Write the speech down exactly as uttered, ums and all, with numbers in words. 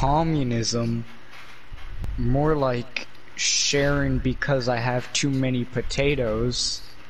communism, more like sharing because I have too many potatoes.